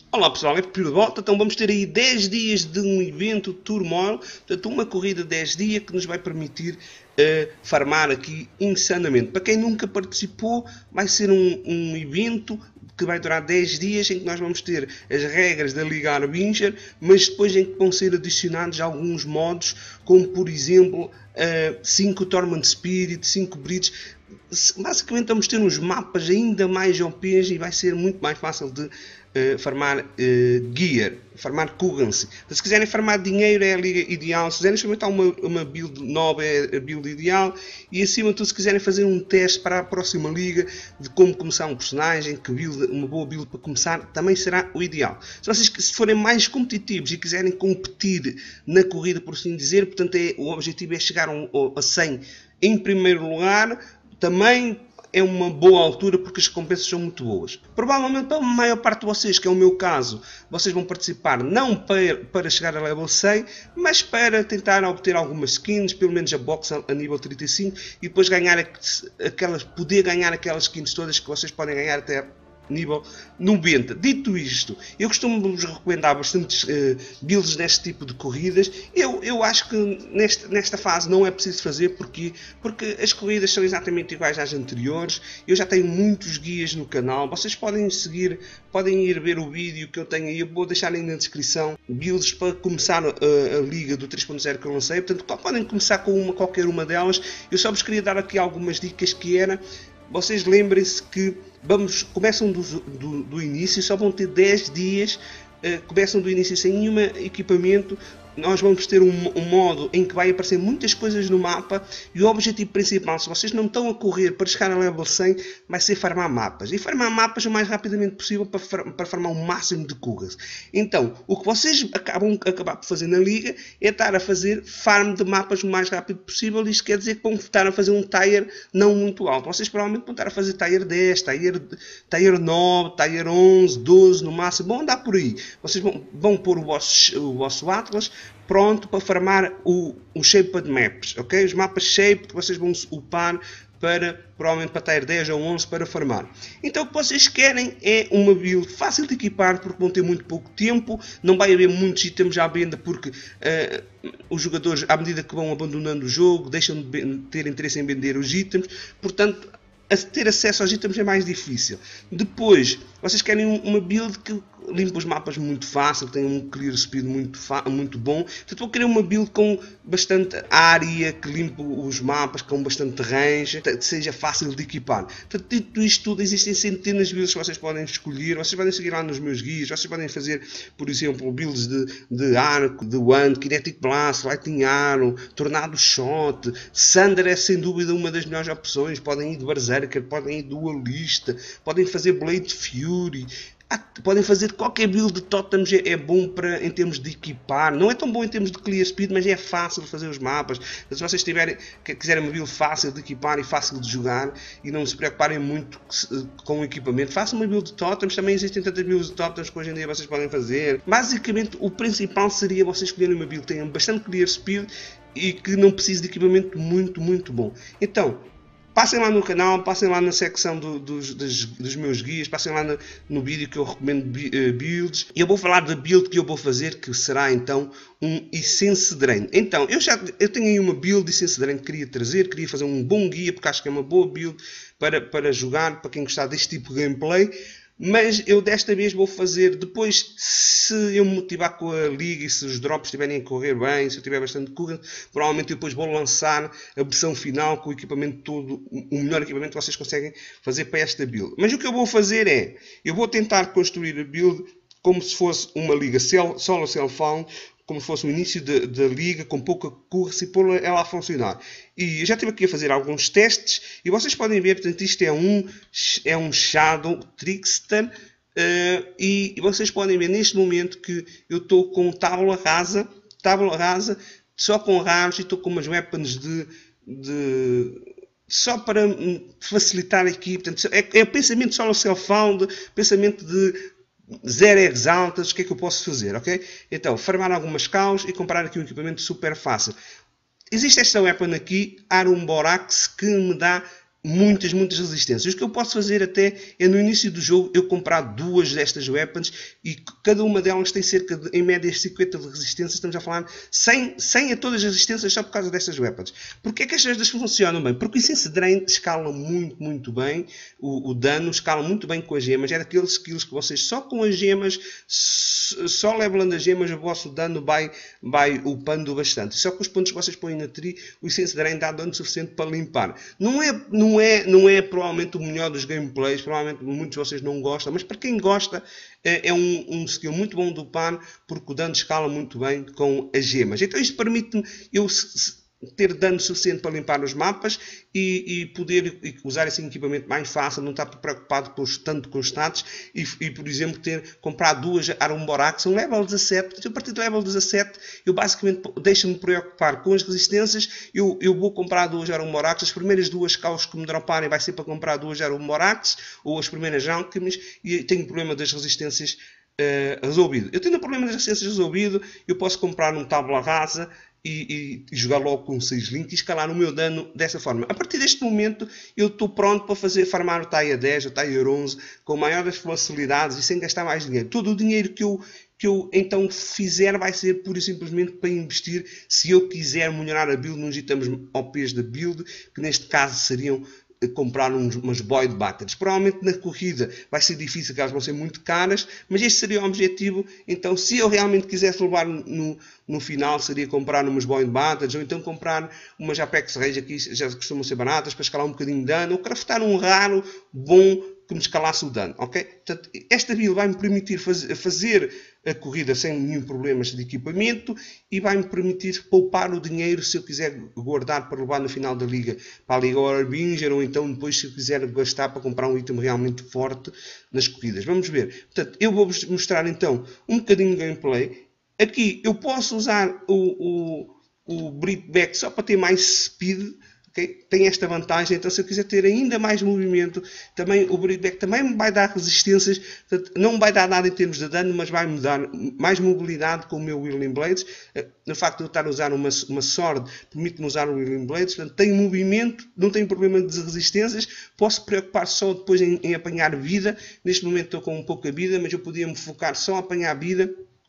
Olá pessoal, é Pedro de volta. Então vamos ter aí 10 dias de um evento Turmoil, portanto uma corrida de 10 dias que nos vai permitir farmar aqui insanamente. Para quem nunca participou, vai ser um evento que vai durar 10 dias em que nós vamos ter as regras da Liga Harbinger, mas depois em que vão ser adicionados alguns modos, como por exemplo 5 Torment Spirit, 5 Bridges. Basicamente vamos ter uns mapas ainda mais OPs e vai ser muito mais fácil de farmar gear, farmar currency. Então, se quiserem farmar dinheiro é a liga ideal, se quiserem experimentar uma build nova é a build ideal, e acima de tudo se quiserem fazer um teste para a próxima liga de como começar um personagem, que build, uma boa build para começar, também será o ideal. Se vocês forem mais competitivos e quiserem competir na corrida, por assim dizer, portanto o objetivo é chegar a 100 em primeiro lugar, também é uma boa altura porque as recompensas são muito boas. Provavelmente para a maior parte de vocês, que é o meu caso, vocês vão participar não para chegar a level 100, mas para tentar obter algumas skins, pelo menos a box a nível 35, e depois poder ganhar aquelas skins todas que vocês podem ganhar até nível 90. Dito isto, eu costumo vos recomendar bastantes builds neste tipo de corridas. Eu acho que nesta fase não é preciso fazer, porque as corridas são exatamente iguais às anteriores. Eu já tenho muitos guias no canal, vocês podem seguir, podem ir ver o vídeo que eu tenho aí, eu vou deixar aí na descrição builds para começar a liga do 3.0 que eu lancei, portanto podem começar com qualquer uma delas. Eu só vos queria dar aqui algumas dicas, que era, vocês lembrem-se que começam do início, só vão ter 10 dias, começam do início sem nenhum equipamento. Nós vamos ter um modo em que vai aparecer muitas coisas no mapa, e o objetivo principal, se vocês não estão a correr para chegar a level 100, vai ser farmar mapas. E farmar mapas o mais rapidamente possível para farmar o máximo de curras. Então, o que vocês acabar por fazer na liga é estar a fazer farm de mapas o mais rápido possível. Isto quer dizer que vão estar a fazer um tier não muito alto. Vocês provavelmente vão estar a fazer tier 10, tier 9, tier 11, 12 no máximo. Vão andar por aí. Vocês vão pôr o vosso Atlas pronto para farmar o Shaped Maps, ok? Os mapas Shape que vocês vão upar provavelmente para tier 10 ou 11 para farmar. Então o que vocês querem é uma build fácil de equipar, porque vão ter muito pouco tempo, não vai haver muitos itens à venda, porque os jogadores, à medida que vão abandonando o jogo, deixam de ter interesse em vender os itens, portanto ter acesso aos itens é mais difícil. Depois, vocês querem uma build que limpa os mapas muito fácil, tem um clear speed muito bom. Portanto, vou querer uma build com bastante área, que limpe os mapas, com bastante range, que seja fácil de equipar. Portanto, dito isto tudo, existem centenas de builds que vocês podem escolher. Vocês podem seguir lá nos meus guias. Vocês podem fazer, por exemplo, builds de arco, de wand, kinetic blast, lightning arrow, tornado shot. Thunder é sem dúvida uma das melhores opções. Podem ir de berserker, podem ir de dualista, podem fazer blade fury. Podem fazer qualquer build de totems, é bom em termos de equipar. Não é tão bom em termos de clear speed, mas é fácil de fazer os mapas. Então, se vocês quiserem uma build fácil de equipar e fácil de jogar, e não se preocuparem muito com o equipamento, façam uma build de totems. Também existem tantas builds de totems que hoje em dia vocês podem fazer. Basicamente, o principal seria vocês escolherem uma build que tenha bastante clear speed e que não precise de equipamento muito bom. Então, passem lá no canal, passem lá na secção dos meus guias, passem lá no vídeo que eu recomendo builds. E eu vou falar da build que eu vou fazer, que será então um Essence Drain. Então, eu tenho aí uma build de Essence Drain que queria fazer um bom guia, porque acho que é uma boa build para jogar, para quem gostar deste tipo de gameplay. Mas eu desta vez vou fazer, depois, se eu me motivar com a liga e se os drops estiverem a correr bem, se eu tiver bastante cura, provavelmente eu depois vou lançar a versão final com o equipamento todo, o melhor equipamento que vocês conseguem fazer para esta build. Mas o que eu vou fazer é, eu vou tentar construir a build como se fosse uma liga solo self-found, como se fosse o início da liga, com pouca currency, e pôr ela a funcionar. E eu já estive aqui a fazer alguns testes, e vocês podem ver, portanto, isto é um Shadow Trickster, e vocês podem ver neste momento que eu estou com tábua rasa, só com raros, e estou com umas weapons só para facilitar aqui. Portanto, é pensamento solo self-found, pensamento de 0 exaltas. O que é que eu posso fazer, ok? Então, farmar algumas caos e comprar aqui um equipamento super fácil. Existe esta weapon aqui, Arum Borax, que me dá muitas resistências. O que eu posso fazer até é no início do jogo eu comprar 2 destas weapons e cada uma delas tem cerca de, em média, 50 de resistências. Estamos a falar 100 a todas as resistências só por causa destas weapons. Porquê é que estas funcionam bem? Porque o Essence Drain escala muito bem o dano, escala muito bem com as gemas. É daqueles skills que vocês só com as gemas, só levelando as gemas, o vosso dano vai upando bastante. Só com os pontos que vocês põem na tree, o Essence Drain dá dano suficiente para limpar. Não é provavelmente o melhor dos gameplays, provavelmente muitos de vocês não gostam, mas para quem gosta é um skill muito bom do upar, porque o dano escala muito bem com as gemas. Então isto permite-me eu ter dano suficiente para limpar os mapas e poder usar esse equipamento mais fácil, não estar preocupado tanto com os stats e por exemplo, comprar 2 Arum Borax, um level 17. A partir do level 17, eu basicamente deixo-me preocupar com as resistências. Eu vou comprar 2 Arum Borax, as primeiras 2 caos que me droparem vai ser para comprar 2 Arum Borax, ou as primeiras alquemies, e tenho problema das resistências resolvido. Eu tenho o problema das resistências resolvido, eu posso comprar um tábua rasa e jogar logo com 6 link e escalar o meu dano dessa forma. A partir deste momento eu estou pronto para farmar o Tier 10, o Tier 11 com maiores facilidades e sem gastar mais dinheiro. Todo o dinheiro que eu então fizer vai ser pura e simplesmente para investir se eu quiser melhorar a build nos itens OPs da build, que neste caso seriam comprar umas Void Batteries. Provavelmente na corrida vai ser difícil, que elas vão ser muito caras, mas este seria o objetivo. Então, se eu realmente quisesse levar no final, seria comprar umas Void Batteries, ou então comprar umas Apex Rage, aqui já costumam ser baratas, para escalar um bocadinho de dano, ou craftar um raro bom que me escalasse o dano, ok? Portanto, esta build vai-me permitir fazer a corrida sem nenhum problema de equipamento e vai-me permitir poupar o dinheiro se eu quiser guardar para levar no final da liga para a Liga Harbinger, ou então depois se eu quiser gastar para comprar um item realmente forte nas corridas. Vamos ver. Portanto, eu vou-vos mostrar então um bocadinho de gameplay. Aqui eu posso usar o Britback só para ter mais speed. Okay? Tem esta vantagem, então se eu quiser ter ainda mais movimento, também o Britback também me vai dar resistências, portanto, não me vai dar nada em termos de dano, mas vai-me dar mais mobilidade com o meu Whirling Blades. No facto de eu estar a usar uma Sword, permite-me usar o Whirling Blades, portanto, tenho movimento, não tenho problema de resistências, posso preocupar só depois em apanhar vida. Neste momento estou com pouca vida, mas eu podia me focar só a apanhar vida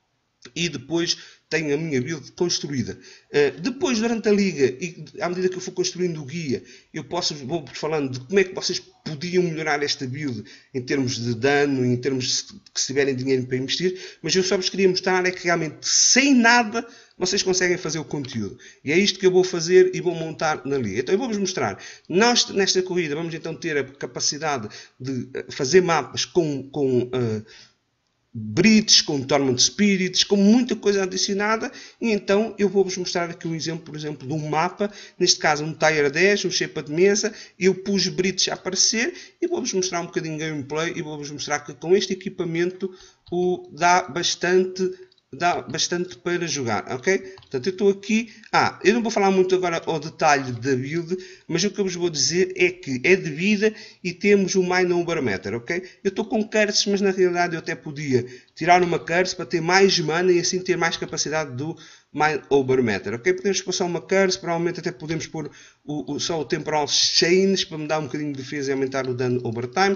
e depois tenho a minha build construída. Depois, durante a liga, e à medida que eu for construindo o guia, vou falando de como é que vocês podiam melhorar esta build em termos de dano, em termos de que se tiverem dinheiro para investir, mas eu só vos queria mostrar é que realmente, sem nada, vocês conseguem fazer o conteúdo. E é isto que eu vou fazer e vou montar na liga. Então eu vou-vos mostrar. Nós, nesta corrida, vamos então ter a capacidade de fazer mapas com Brits, com Torment Spirits, com muita coisa adicionada, e então eu vou-vos mostrar aqui um exemplo, por exemplo, de um mapa, neste caso um Tier 10, um shape de mesa, eu pus Brits a aparecer, e vou-vos mostrar um bocadinho de gameplay, e vou-vos mostrar que com este equipamento dá bastante para jogar, ok? Portanto, eu estou aqui... eu não vou falar muito agora ao detalhe da build, mas o que eu vos vou dizer é que é de vida e temos o Mine Overmeter, ok? Eu estou com curses, mas na realidade eu até podia tirar uma curse para ter mais mana e assim ter mais capacidade do Mine Overmeter, ok? Podemos passar uma curse, provavelmente até podemos pôr só o Temporal Chains para me dar um bocadinho de defesa e aumentar o dano overtime.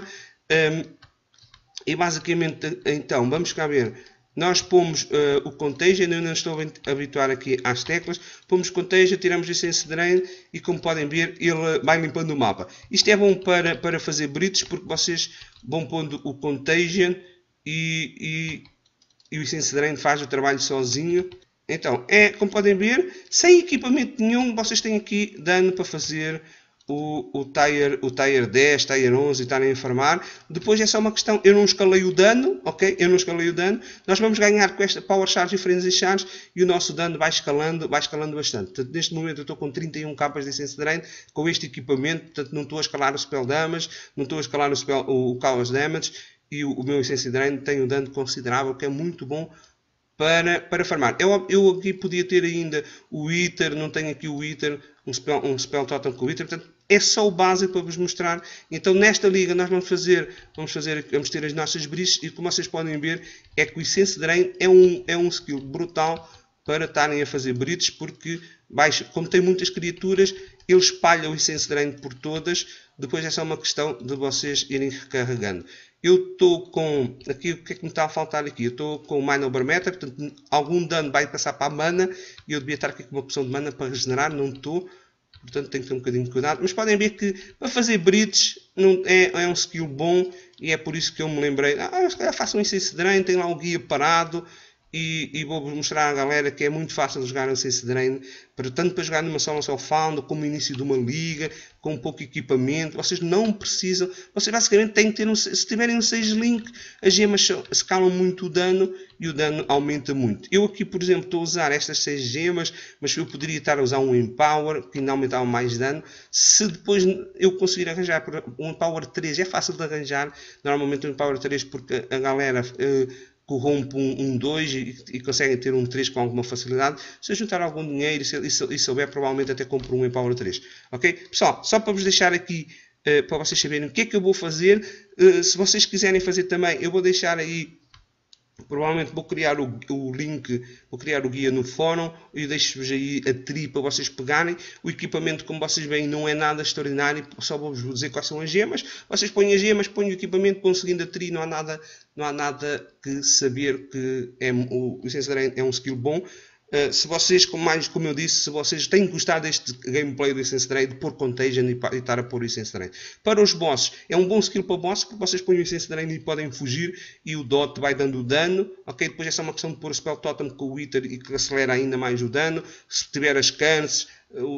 E basicamente, então, vamos cá ver... Nós pomos o Contagion, eu não estou a habituar aqui às teclas, pomos Contagion, tiramos o Essence Drain e como podem ver ele vai limpando o mapa. Isto é bom para fazer britos porque vocês vão pondo o Contagion e o Essence Drain faz o trabalho sozinho. Então, como podem ver, sem equipamento nenhum vocês têm aqui dano para fazer o Tier 10, Tier 11 e estarem a farmar. Depois é só uma questão, eu não escalei o dano, ok? Eu não escalei o dano. Nós vamos ganhar com esta Power Charge e Frenzy Charge e o nosso dano vai escalando bastante. Portanto, neste momento eu estou com 31 capas de Essence Drain com este equipamento, portanto não estou a escalar o Spell Damage, não estou a escalar o Chaos Damage e o meu Essence Drain tem um dano considerável que é muito bom para farmar. Eu aqui podia ter ainda o Wither, não tenho aqui o Wither, um spell totem com o Wither, portanto é só o básico para vos mostrar. Então nesta liga nós vamos ter as nossas brisas e como vocês podem ver é que o Essence Drain é um skill brutal para estarem a fazer brites porque baixa, como tem muitas criaturas, ele espalha o Essence Drain por todas, depois é só uma questão de vocês irem recarregando. Eu estou com, aqui o que é que me está a faltar aqui? Eu estou com o Mana Barometer, portanto algum dano vai passar para a mana, e eu devia estar aqui com uma opção de mana para regenerar, não estou. Portanto, tem que ter um bocadinho de cuidado. Mas podem ver que para fazer bridge é um skill bom. E é por isso que eu me lembrei. Se calhar façam um Essence Drain. Tem lá o guia parado. E vou-vos mostrar à galera que é muito fácil de jogar um Essence Drain. Tanto para jogar numa solo self-found, como no início de uma liga. Com pouco equipamento. Vocês não precisam. Vocês basicamente têm que ter se tiverem um Sage Link, as gemas escalam muito o dano. E o dano aumenta muito. Eu aqui, por exemplo, estou a usar estas 6 gemas, mas eu poderia estar a usar um Empower, que ainda aumentava mais dano. Se depois eu conseguir arranjar um Empower 3, é fácil de arranjar, normalmente um Empower 3, porque a galera corrompe um 2 e conseguem ter um 3 com alguma facilidade. Se eu juntar algum dinheiro e souber, provavelmente até compro um Empower 3. Ok? Pessoal, só para vos deixar aqui, para vocês saberem o que é que eu vou fazer. Se vocês quiserem fazer também, eu vou deixar aí. Provavelmente vou criar o link, vou criar o guia no fórum e deixo-vos aí a tri para vocês pegarem. O equipamento, como vocês veem, não é nada extraordinário, só vou-vos dizer quais são as gemas. Vocês põem as gemas, põem o equipamento, põem seguindo a tri, não há nada que saber que o Essence Drain é um skill bom. Se vocês, como eu disse, se vocês têm gostado deste gameplay do Essence Drain, de pôr Contagion e estar a pôr o Essence Drain. Para os bosses, é um bom skill para bosses, porque vocês põem o Essence Drain e podem fugir, e o Dot vai dando o dano. Ok, depois é só uma questão de pôr o Spell Totem com o Wither e que acelera ainda mais o dano. Se tiver as cans,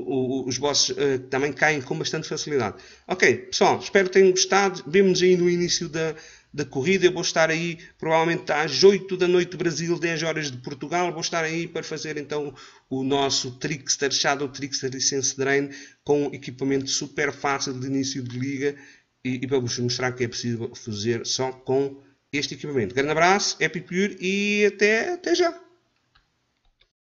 os bosses também caem com bastante facilidade. Ok, pessoal, espero que tenham gostado. Vemo-nos aí no início da corrida. Eu vou estar aí provavelmente às 8 da noite do Brasil, 10 horas de Portugal. Vou estar aí para fazer então o nosso Trickster, Shadow Trickster Essence Drain, com equipamento super fácil de início de liga, e para vos mostrar que é possível fazer só com este equipamento. Grande abraço, Happy Pure, e até já!